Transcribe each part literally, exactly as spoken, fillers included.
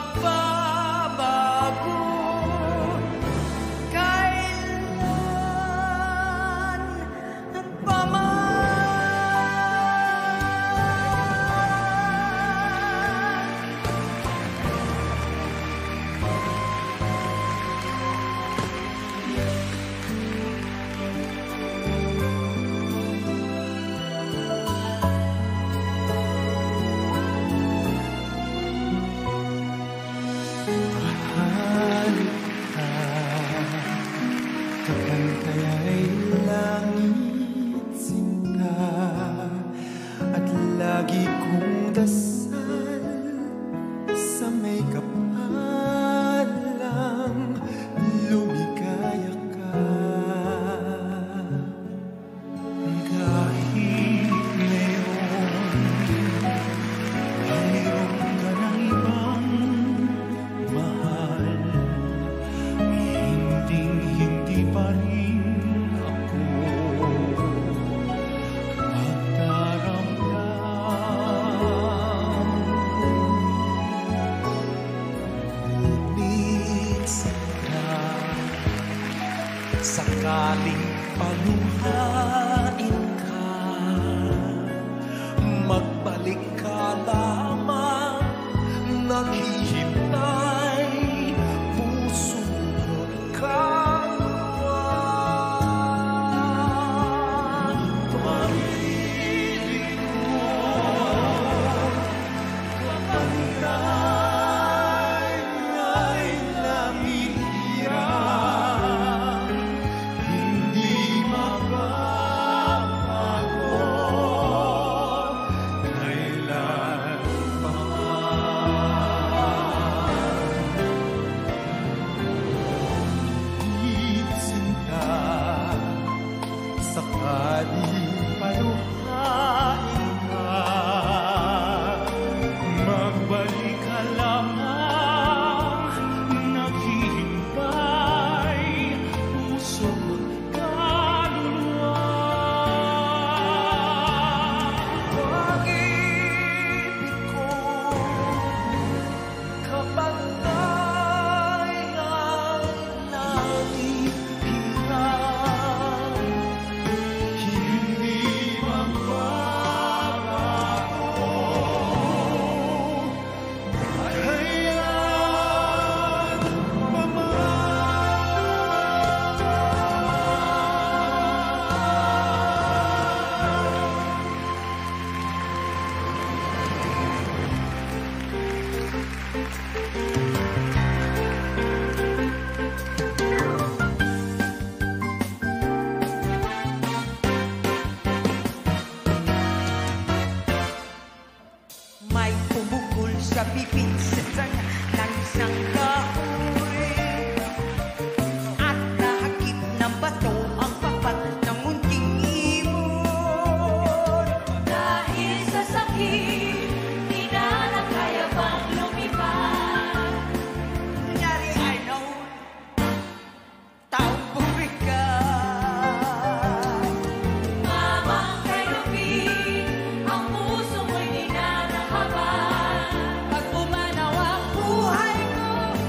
magbabago kailan pa man. Kapantay langit sinta at lagi kong dasal sa may kapalang lumikaya ka. Kahit ngayon mayroon ka ng ibang mahal, hindi pa rin ako magdaramdam. Ngunit saka sakaling paluhain ka, magbalik ka lamang, naghihintay puso ka. Sakaling paluhain ka, magbalik ka lamang, naghihintay puso at kaluluwa. Pag-ibig ko kapag tayo ang naghihintay, May pumukol sa bibig sa tanga ng isang kahoy at nahagip ng bato ang papat ng munting ibon. Dahil sa sakit, di na nakaya pang lumipad. Kunyari I know, taong bumigat. Mamang kay lupit, ang puso mo'y di na nakaban. Pag umanaw ang buhay ko,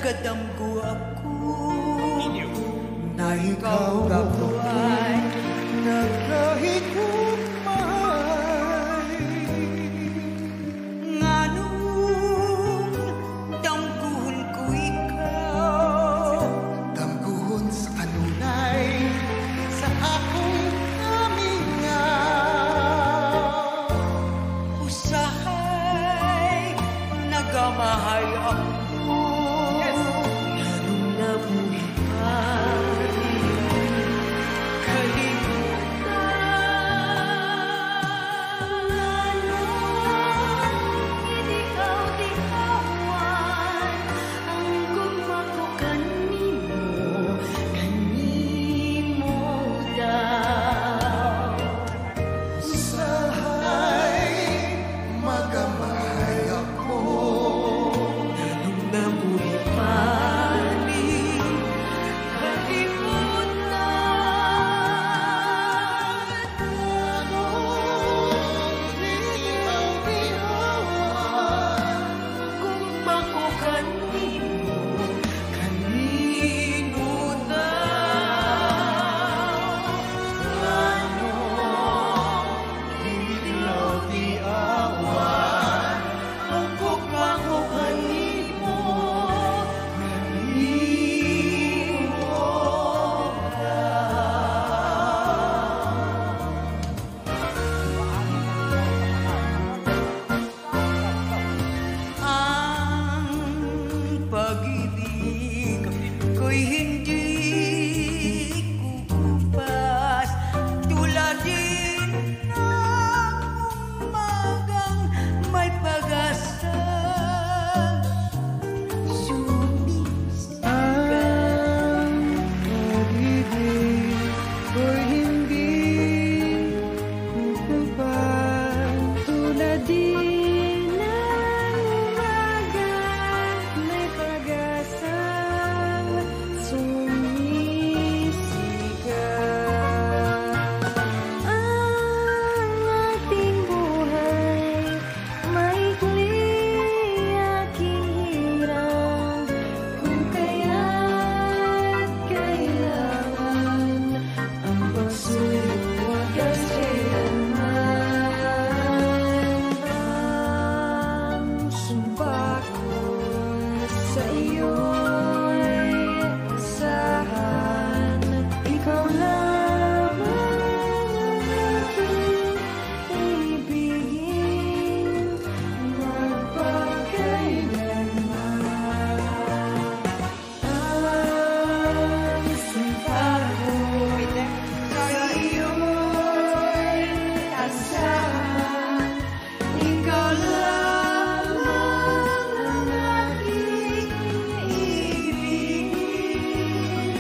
nagadamgo ako Na ikaw kabuhay nagkahigugmay. nganong damguhon ko ikaw Damguhon sa kanunay sa akong kamingaw. usahay nagamahay ako Nganong nabuhay Usahay magamahay ako. Ang pag-ibig ko'y hindi kukupas tulad din ng umagang may pag-asa. Sumisigaw Pag-ibig ko'y hindi kukupan tulad din ng umaga may pag-asang sumisigaw. Ang ating buhay maikli, aking hirang kung kaya't kailangan ang pagsuwagas kailanman. Ang sumpa ko sa iyo'y asahan, ikaw lamang ang aking ibigin magpakailanman. Ang sumpa ko sa iyo'y asahan, ikaw lamang ang aking ibigin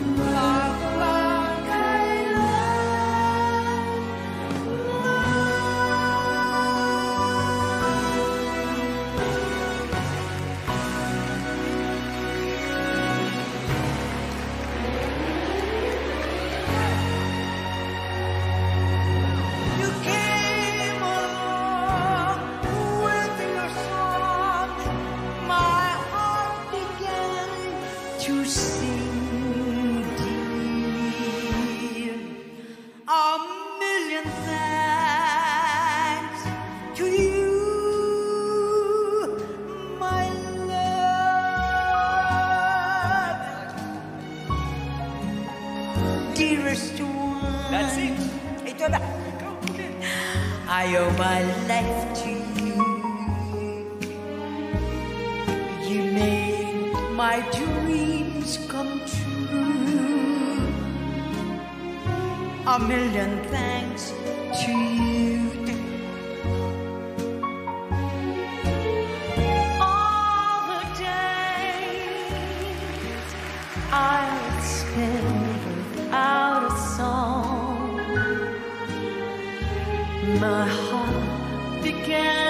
You came along with your song. My heart began to sing dear. A million thanks to you, my love. Dearest one. That's it. Ito na. I owe my life to you. You made my dreams come true. A million thanks to you. All the days I'll spend without a song, my heart began